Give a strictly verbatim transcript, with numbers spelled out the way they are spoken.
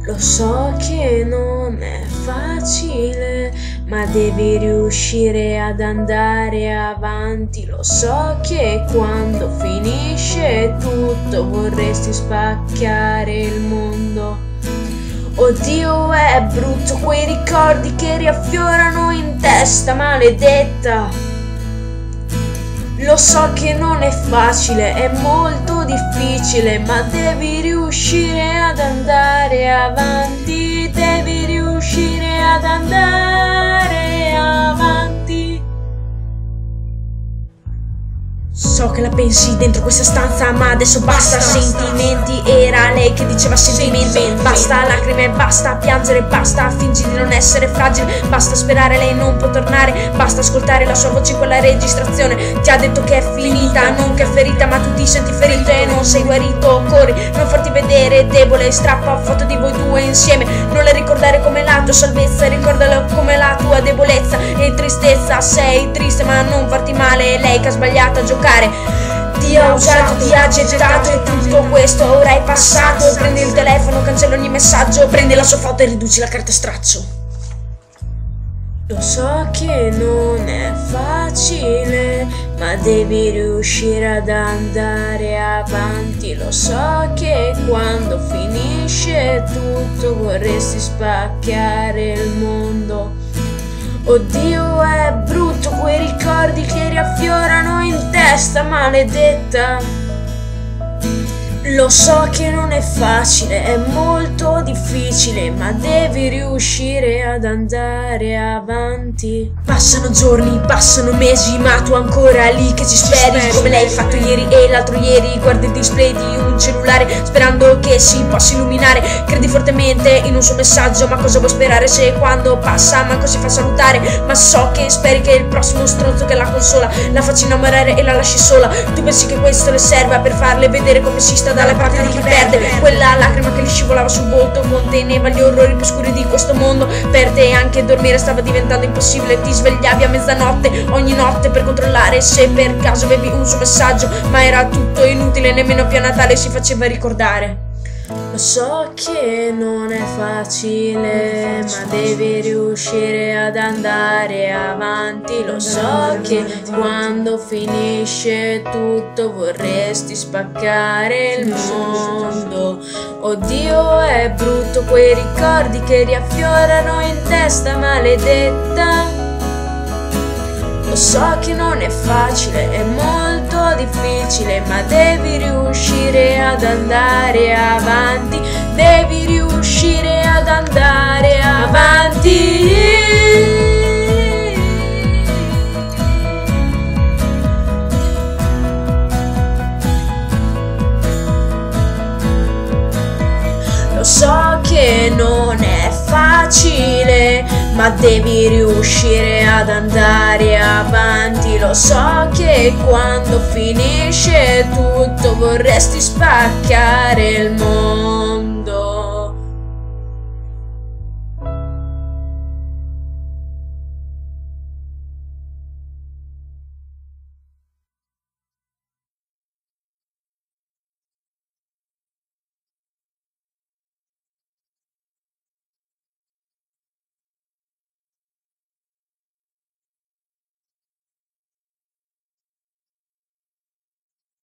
Lo so che non è facile, ma devi riuscire ad andare avanti. Lo so che quando finisce tutto vorresti spacchiare il mondo. Oddio, è brutto quei ricordi che riaffiorano in testa, maledetta. Lo so che non è facile, è molto difficile, ma devi riuscire ad andare avanti, devi riuscire ad andare avanti. So che la pensi dentro questa stanza, ma adesso basta. Sentimenti, era lei che diceva sentimenti. Basta lacrime, basta piangere, basta fingi di non essere fragile, basta sperare lei non può tornare, basta ascoltare la sua voce in quella registrazione. Ti ha detto che è finita, non che è ferita, ma tu ti senti ferito e non sei guarito. Corri, non farti vedere debole, strappa foto di voi due insieme, non le ricordare come la tua salvezza, ricordala come la tua debolezza e tristezza. Sei triste ma non farti male, è lei che ha sbagliato a giocare. Ti ha usato, ti ha gettato e tutto questo ora è passato. Prendi il telefono, cancella ogni messaggio, prendi la sua foto e riduci la carta straccio. Lo so che non è facile, ma devi riuscire ad andare avanti. Lo so che quando finisce tutto vorresti spacchiare il mondo. Oddio, è brutto quei ricordi che riaffiorano in testa, maledetta. Lo so che non è facile, è molto difficile, ma devi riuscire ad andare avanti. Passano giorni, passano mesi, ma tu ancora lì che ci speri, come lei fatto ieri e l'altro ieri. Guardi il display di un cellulare sperando che si possa illuminare. Credi fortemente in un suo messaggio, ma cosa vuoi sperare se quando passa manco si fa salutare? Ma so che speri che il prossimo stronzo che la consola la faccia innamorare e la lasci sola. Tu pensi che questo le serva per farle vedere come si sta dalle parti di chi perde. Quella lacrima che gli scivolava sul volto conteneva gli orrori più scuri di questo mondo. Per te anche dormire stava diventando impossibile. Ti svegliavi a mezzanotte ogni notte per controllare se per caso avevi un suo messaggio, ma era tutto inutile, nemmeno più a Natale si faceva ricordare. Lo so che non è facile, ma devi riuscire ad andare avanti. Lo so che quando finisce tutto vorresti spaccare il mondo. Oddio, è brutto quei ricordi che riaffiorano in testa, maledetta. Lo so che non è facile, è molto difficile, ma devi riuscire ad andare avanti, devi riuscire ad andare avanti. Lo so che non è facile, ma devi riuscire ad andare avanti. Lo so che quando finisce tutto vorresti spaccare il mondo.